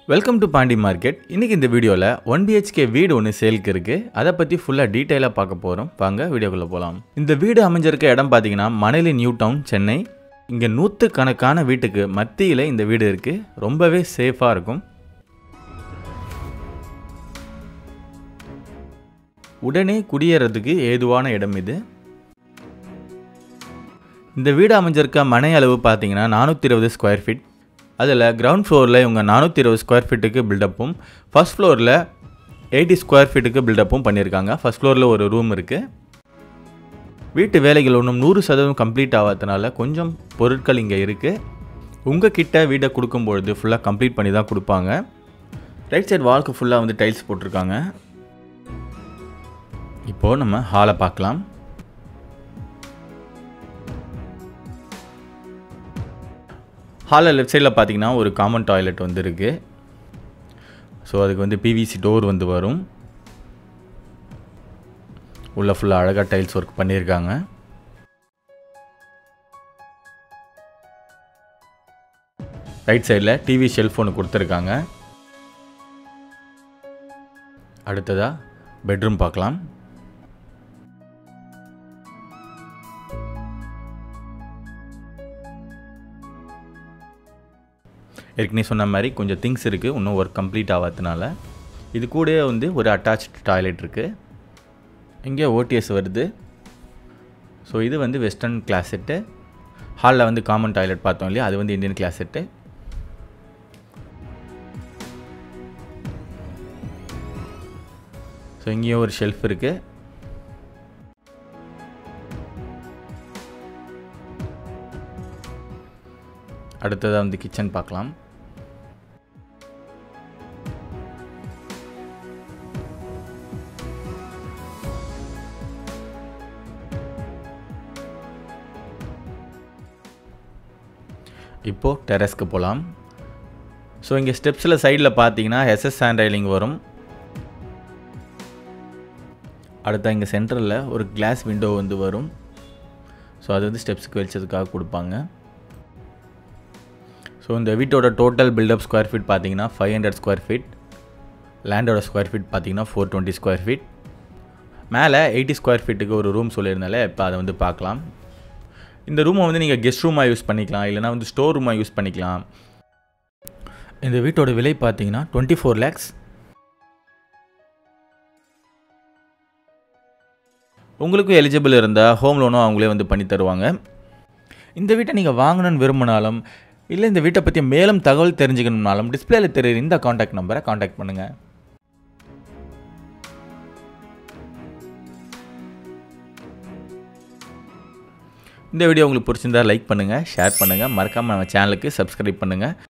Welcome to Pandi market. இன்னைக்கு இந்த வீடியோவில் 1BHK வீடு ஒன்று சேலுக்கு இருக்குது. அதை பற்றி ஃபுல்லாக டீட்டெயிலாக பார்க்க போகிறோம். வாங்க வீடியோக்குள்ளே போகலாம். இந்த வீடு அமைஞ்சிருக்க இடம் பார்த்தீங்கன்னா மணலி நியூ டவுன், சென்னை. இங்கே நூற்றுக்கணக்கான வீட்டுக்கு மத்தியில் இந்த வீடு இருக்குது. ரொம்பவே சேஃபாக இருக்கும். உடனே குடியேறதுக்கு ஏதுவான இடம் இது. இந்த வீடு அமைஞ்சிருக்க மனை அளவு பார்த்தீங்கன்னா 420 ஸ்கொயர் ஃபீட். அதில் கிரவுண்ட் ஃப்ளோரில் இவங்க 420 ஸ்கொயர் ஃபீட்டுக்கு பில்டப்பும், ஃபர்ஸ்ட் ஃப்ளோரில் 80 ஸ்கொயர் ஃபீட்டுக்கு பில்டப்பும் பண்ணியிருக்காங்க. ஃபர்ஸ்ட் ஃப்ளோரில் ஒரு ரூம் இருக்குது. வீட்டு வேலைகள் ஒன்றும் 100% கம்ப்ளீட் ஆகாதனால கொஞ்சம் பொருட்கள் இங்கே இருக்குது. உங்கள் கிட்ட வீடை கொடுக்கும்பொழுது ஃபுல்லாக கம்ப்ளீட் பண்ணி தான் கொடுப்பாங்க. ரைட் சைட் வால்க்கு ஃபுல்லாக வந்து டைல்ஸ் போட்டிருக்காங்க. இப்போது நம்ம ஹாலை பார்க்கலாம். ஹாலில் லெஃப்ட் சைடில் பார்த்தீங்கன்னா ஒரு காமன் டாய்லெட் வந்து இருக்குது. ஸோ அதுக்கு வந்து பிவிசி டோர் வந்து வரும். உள்ளே ஃபுல்லாக அழகாக டைல்ஸ் ஒர்க் பண்ணியிருக்காங்க. ரைட் சைடில் டிவி ஷெல்ஃப் ஒன்று கொடுத்துருக்காங்க. அடுத்ததாக பெட்ரூம் பார்க்கலாம். ஏற்கனவே சொன்ன மாதிரி கொஞ்சம் திங்ஸ் இருக்குது, இன்னும் ஒர்க் கம்ப்ளீட் ஆகாதனால. இது கூட வந்து ஒரு அட்டாச்ட் டாய்லெட் இருக்குது. இங்கே ஓடிஎஸ் வருது. ஸோ இது வந்து வெஸ்டர்ன் கிளாசெட்டு. ஹாலில் வந்து காமன் டாய்லெட் பார்த்தோம் இல்லையா, அது வந்து இந்தியன் கிளாசெட்டு. ஸோ இங்கேயும் ஒரு ஷெல்ஃப் இருக்குது. அடுத்ததாக வந்து கிச்சன் பார்க்கலாம். இப்போது டெரஸ்க்கு போகலாம். ஸோ இங்கே ஸ்டெப்ஸில் சைடில் பார்த்தீங்கன்னா எஸ்எஸ் ஹேண்ட் ரைலிங் வரும். அடுத்த இங்கே சென்டரில் ஒரு கிளாஸ் விண்டோ வந்து வரும். ஸோ அது வந்து ஸ்டெப்ஸுக்கு வெளிச்சதுக்காக கொடுப்பாங்க. ஸோ இந்த வீட்டோட டோட்டல் பில்டப் ஸ்கொயர் ஃபீட் பார்த்தீங்கன்னா 500 ஸ்கொயர் ஃபீட். லேண்டோட ஸ்கொயர் ஃபீட் பார்த்தீங்கன்னா 420 ஸ்கொயர் ஃபீட். மேலே 80 ஸ்கொயர் ஃபீட்டுக்கு ஒரு ரூம் சொல்லியிருந்தாலே இப்போ அதை வந்து பார்க்கலாம். இந்த ரூமை வந்து நீங்கள் கெஸ்ட் ரூமாக யூஸ் பண்ணிக்கலாம், இல்லைனா வந்து ஸ்டோர் ரூமாக யூஸ் பண்ணிக்கலாம். இந்த வீட்டோட விலை பார்த்தீங்கன்னா 24 lakhs. உங்களுக்கும் எலிஜிபிள் இருந்தால் ஹோம் லோனும் அவங்களே வந்து பண்ணி தருவாங்க. இந்த வீட்டை நீங்கள் வாங்கணும்னு விரும்பினாலும், இல்லை இந்த வீட்டை பற்றி மேலும் தகவல் தெரிஞ்சுக்கணும்னாலும் டிஸ்பிளேல தெரியுற இந்த காண்டாக்ட் நம்பரை காண்டாக்ட் பண்ணுங்கள். இந்த வீடியோ உங்களுக்கு பிடிச்சிருந்தா லைக் பண்ணுங்கள், ஷேர் பண்ணுங்கள், மறக்காமல் நம்ம சேனலுக்கு சப்ஸ்கிரைப் பண்ணுங்கள்.